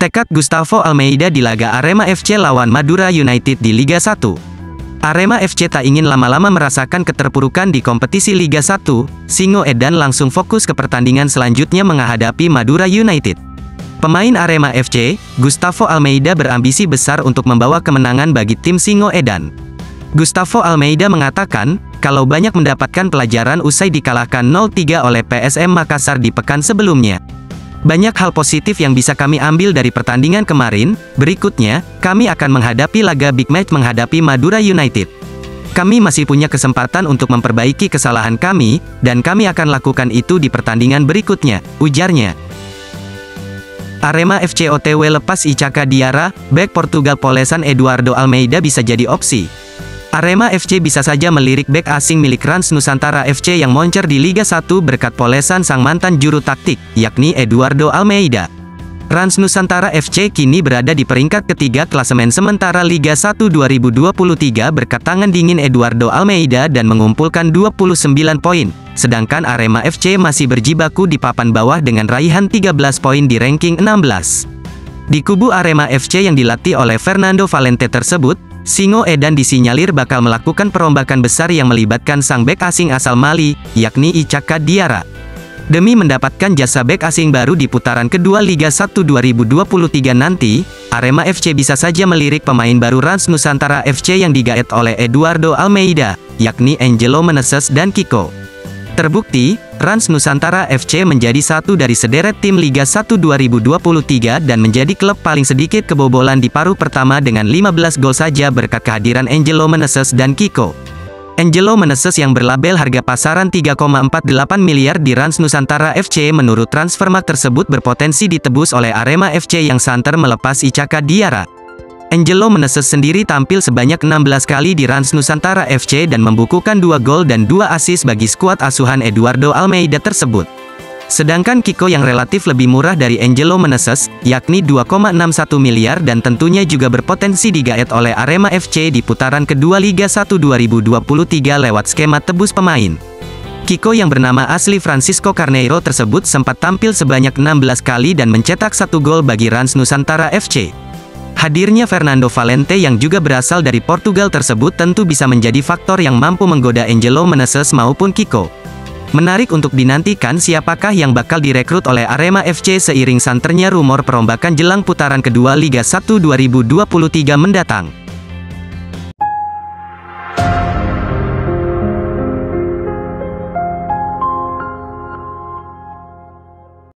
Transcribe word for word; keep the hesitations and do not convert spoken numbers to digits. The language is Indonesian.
Tekad Gustavo Almeida di laga Arema F C lawan Madura United di Liga satu. Arema F C tak ingin lama-lama merasakan keterpurukan di kompetisi Liga satu, Singo Edan langsung fokus ke pertandingan selanjutnya menghadapi Madura United. Pemain Arema F C, Gustavo Almeida berambisi besar untuk membawa kemenangan bagi tim Singo Edan. Gustavo Almeida mengatakan, kalau banyak mendapatkan pelajaran usai dikalahkan nol tiga oleh P S M Makassar di pekan sebelumnya. Banyak hal positif yang bisa kami ambil dari pertandingan kemarin. Berikutnya, kami akan menghadapi laga big match menghadapi Madura United. Kami masih punya kesempatan untuk memperbaiki kesalahan kami, dan kami akan lakukan itu di pertandingan berikutnya, ujarnya. Arema F C O T W lepas Ichaka Diarra, bek Portugal Polesan Eduardo Almeida bisa jadi opsi. Arema F C bisa saja melirik bek asing milik Rans Nusantara F C yang moncer di Liga satu berkat polesan sang mantan juru taktik, yakni Eduardo Almeida. Rans Nusantara F C kini berada di peringkat ketiga klasemen sementara Liga satu dua ribu dua puluh tiga berkat tangan dingin Eduardo Almeida dan mengumpulkan dua puluh sembilan poin, sedangkan Arema F C masih berjibaku di papan bawah dengan raihan tiga belas poin di ranking enam belas. Di kubu Arema F C yang dilatih oleh Fernando Valente tersebut, Singo Edan disinyalir bakal melakukan perombakan besar yang melibatkan sang bek asing asal Mali, yakni Ichaka Diarra. Demi mendapatkan jasa bek asing baru di putaran kedua Liga satu dua ribu dua puluh tiga nanti, Arema F C bisa saja melirik pemain baru Rans Nusantara F C yang digaet oleh Eduardo Almeida, yakni Angelo Meneses dan Kiko. Terbukti, Rans Nusantara F C menjadi satu dari sederet tim Liga satu dua ribu dua puluh tiga dan menjadi klub paling sedikit kebobolan di paruh pertama dengan lima belas gol saja berkat kehadiran Angelo Meneses dan Kiko. Angelo Meneses yang berlabel harga pasaran tiga koma empat delapan miliar di Rans Nusantara F C menurut Transfermarkt tersebut berpotensi ditebus oleh Arema F C yang santer melepas Ichaka Diarra. Angelo Meneses sendiri tampil sebanyak enam belas kali di Rans Nusantara F C dan membukukan dua gol dan dua assist bagi skuad asuhan Eduardo Almeida tersebut. Sedangkan Kiko yang relatif lebih murah dari Angelo Meneses, yakni dua koma enam satu miliar dan tentunya juga berpotensi digaet oleh Arema F C di putaran kedua Liga satu dua ribu dua puluh tiga lewat skema tebus pemain. Kiko yang bernama asli Francisco Carneiro tersebut sempat tampil sebanyak enam belas kali dan mencetak satu gol bagi Rans Nusantara F C. Hadirnya Fernando Valente yang juga berasal dari Portugal tersebut tentu bisa menjadi faktor yang mampu menggoda Angelo Meneses maupun Kiko. Menarik untuk dinantikan siapakah yang bakal direkrut oleh Arema F C seiring santernya rumor perombakan jelang putaran kedua Liga satu dua ribu dua puluh tiga mendatang.